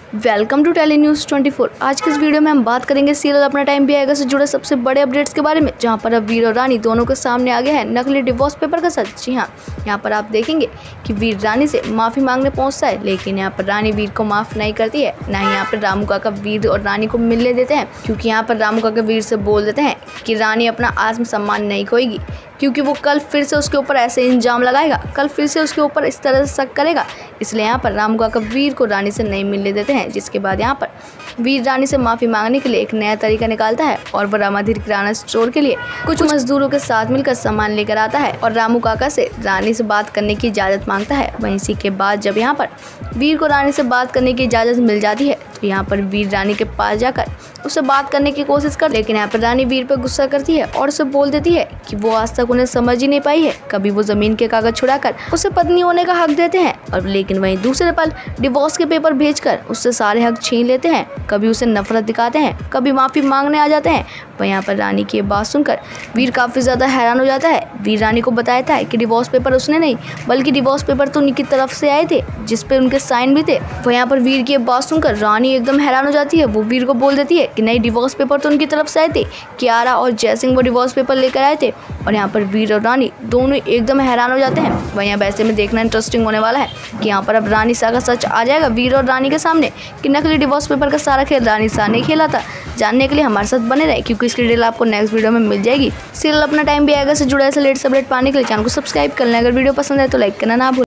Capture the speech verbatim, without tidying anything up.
Welcome to Tele News twenty four. आज के इस वीडियो में हम बात करेंगे सीरियल अपना टाइम भी आएगा से जुड़े सबसे बड़े अपडेट्स के बारे में, जहां पर अब वीर और रानी दोनों के सामने आ गया है नकली डिवोर्स पेपर का सच। जी हां, यहां पर आप देखेंगे कि वीर रानी से माफ़ी मांगने पहुंचता है, लेकिन यहां पर रानी वीर को माफ़ नहीं करती है। ना ही यहाँ पर रामू काका वीर और रानी को मिलने देते हैं, क्योंकि यहाँ पर रामू काका वीर से बोल देते हैं कि रानी अपना आत्मसम्मान नहीं खोएगी, क्योंकि वो कल फिर से उसके ऊपर ऐसे इल्जाम लगाएगा, कल फिर से उसके ऊपर इस तरह से शक करेगा। इसलिए यहाँ पर रामू काका वीर को रानी से नहीं मिलने देते हैं, जिसके बाद यहाँ पर वीर रानी से माफ़ी मांगने के लिए एक नया तरीका निकालता है और वह रामाधीर किराना स्टोर के लिए कुछ मजदूरों के साथ मिलकर सामान लेकर आता है और रामू काका से रानी से बात करने की इजाज़त मांगता है। वहीं इसी के बाद जब यहाँ पर वीर को रानी से बात करने की इजाज़त मिल जाती है, तो यहाँ पर वीर रानी के पास जाकर उससे बात करने की कोशिश कर, लेकिन यहाँ पर रानी वीर पर गुस्सा करती है और उसे बोल देती है कि वो आज तक उन्हें समझ ही नहीं पाई है। कभी वो ज़मीन के कागज छुड़ाकर उसे पत्नी होने का हक देते हैं, और लेकिन वहीं दूसरे पल डिवोर्स के पेपर भेजकर उससे सारे हक छीन लेते हैं। कभी उसे नफरत दिखाते हैं, कभी माफ़ी मांगने आ जाते हैं। वहीं यहाँ पर रानी की ये बात सुनकर वीर काफ़ी ज़्यादा हैरान हो जाता है। वीर रानी को बताया है कि डिवोर्स पेपर उसने नहीं, बल्कि डिवोर्स पेपर तो उनकी तरफ से आए थे, जिस पे उनके साइन भी थे। वहीं यहाँ पर वीर की ये बात सुनकर रानी एकदम हैरान हो जाती है। वो वीर को बोल देती है कि नहीं, डिवोर्स पेपर तो उनकी तरफ से आए थे, कियारा और जयसिंह वो डिवोर्स पेपर लेकर आए थे। और यहाँ पर वीर और रानी दोनों एकदम हैरान हो जाते हैं। वहीं यहाँ वैसे में देखना इंटरेस्टिंग होने वाला है कि यहाँ पर अब रानी सा का सच आ जाएगा वीर और रानी के सामने कि नकली डिवोर्स पेपर का सारा खेल रानी सा ने खेला था। जानने के लिए हमारे साथ बने रहे, क्योंकि इसकी डिटेल आपको नेक्स्ट वीडियो में मिल जाएगी। सीरियल अपना टाइम भी आएगा से जुड़ा ऐसे लेटेस्ट अपडेट पाने के लिए चैनल को सब्सक्राइब कर लें। अगर वीडियो पसंद है तो लाइक करना ना भूलें।